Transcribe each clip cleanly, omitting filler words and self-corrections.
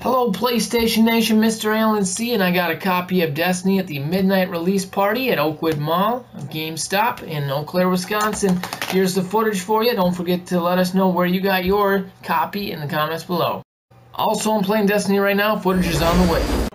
Hello PlayStation Nation, Mr. Alan C, and I got a copy of Destiny at the midnight release party at Oakwood Mall, GameStop in Eau Claire, Wisconsin. Here's the footage for you. Don't forget to let us know where you got your copy in the comments below. Also, I'm playing Destiny right now. Footage is on the way.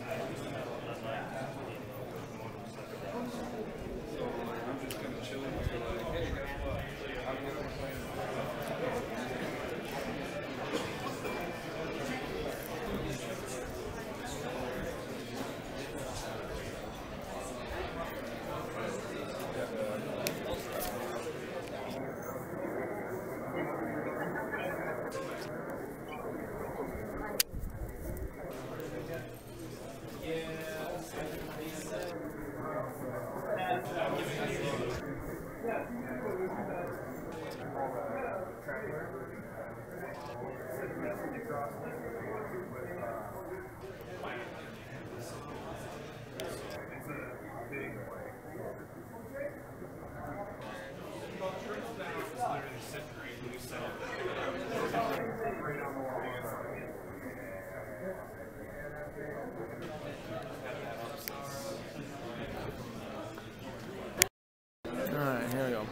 Alright, here we go.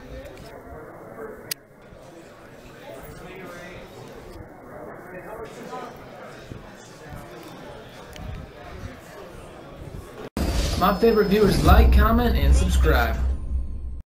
My favorite viewers, like, comment, and subscribe.